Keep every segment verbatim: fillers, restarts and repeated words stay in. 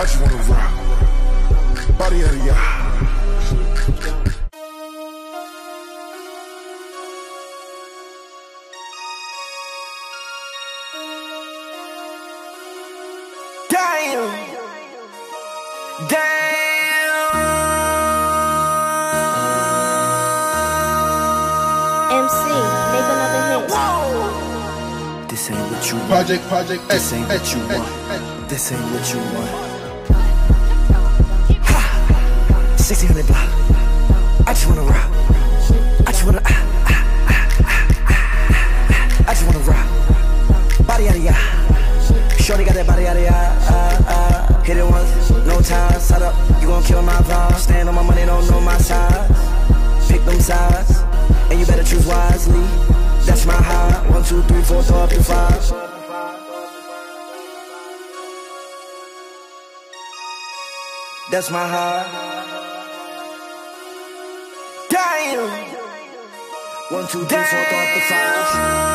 just wanna rock. Body out of y'all. Damn. Damn. M C, make another hit. Whoa. This ain't what you want. Project, project, This ain't what you want. This ain't what you want. Ha! sixteen hundred block. I just wanna rock. I just wanna. Ah, ah, ah, ah, ah. I just wanna rock. Body out of ya. Shorty got that body out of ya. Ah, ah. Hit it once, no time. Set up, you gon' kill my vibe. Stand on my money, don't know my size. Pick them sides, and you better choose wisely. That's my high. One, two, three, four, throw up to five. That's my high. Damn. One, two, three, four, throw up to five.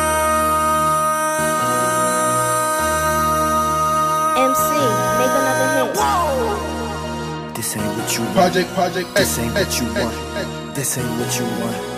M C, make another hit. Whoa. This ain't what you want. project, project, This ain't what you want. This ain't what you want.